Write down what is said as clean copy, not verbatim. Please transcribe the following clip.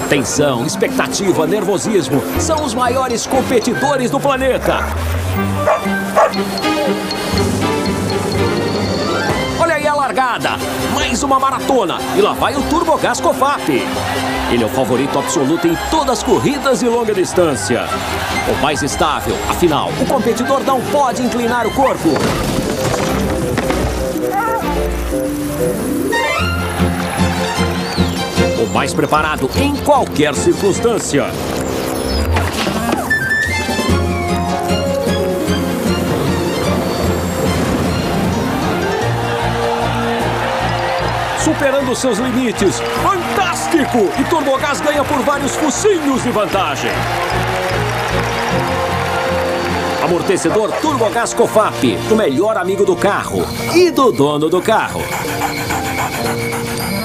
Tensão, expectativa, nervosismo são os maiores competidores do planeta. Olha aí a largada. Mais uma maratona. E lá vai o Turbogás Cofap. Ele é o favorito absoluto em todas as corridas de longa distância. O mais estável. Afinal, o competidor não pode inclinar o corpo. O mais preparado em qualquer circunstância. Superando seus limites. Fantástico! E Turbogás ganha por vários focinhos de vantagem. Amortecedor Turbogás Cofap, o melhor amigo do carro e do dono do carro.